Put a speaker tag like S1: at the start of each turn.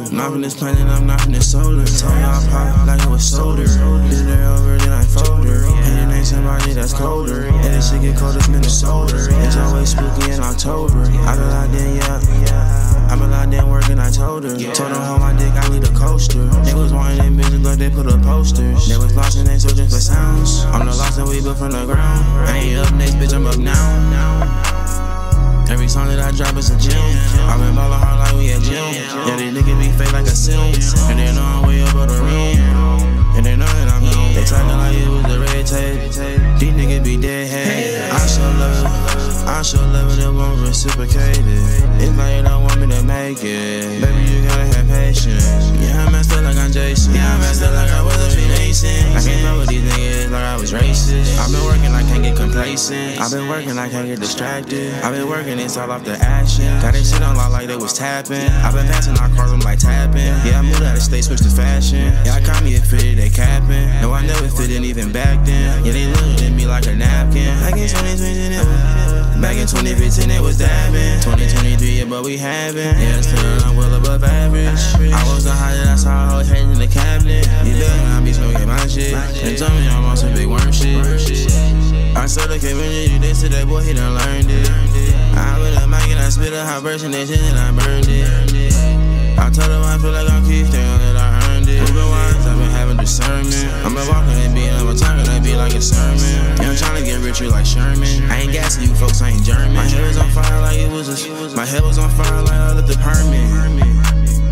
S1: I'm not from this planet, I'm not from this solar. Told her I pop like it was solder. Bitch, they over, then I fold her. And then ain't somebody that's colder. And this shit get cold as Minnesota. It's always spooky in October. I been locked in, yeah. I been locked in working, I told her. Told her hold my dick, I need a coaster. They was wanting them bitches, but they put up posters. They was lost and they searching for sounds. I'm the lost and we built from the ground. I ain't up next, bitch, I'm up now. Every song that I drop is a gem. I been ballin' hard like we at gym. Yeah, these niggas be fake like a sim. And they know I'm way up on the rim. And they know that I'm known. They talkin' like it was the red tape. These niggas be dead head. I show love it, they won't reciprocate it. It's like you don't want me to make it. Baby, you gotta have patience. Yeah, I messed up like I'm Jason. Yeah, I messed up like I was a Freemason. I can't fuck with these niggas like I was racist. I've been working, I can't get complacent. I've been working, I can't get distracted. I've been working, it's all off the action. Got this shit on lock like they was tapping. I've been passing out cars, I'm like tapping. Yeah, I moved out of state, switched to fashion. Yeah, I caught me a fitted, they capping. No, I never fitted even back then. Yeah, they looked at me like a napkin. Back in 2015, it was dabbing. 2023, yeah, but we haven't. Yeah, still I'm well above average. I was the high that I saw hoes hating in the cabinet. You better not be smoking my shit. And tell me I'm on some big worm shit. I saw the Kevin, you did to that boy, he done learned it. I put a mic and I spit a hot version, that shit and I burned it. I told him I feel like I'm Keith, they that I earned it. Moving wise, I've been having discernment. I've been walking and being, I'm talking that be like a sermon. Yeah, I'm trying to get richer like Sherman. I ain't gassing you folks, I ain't German. My head was on fire like it was my head was on fire like I lit the permit.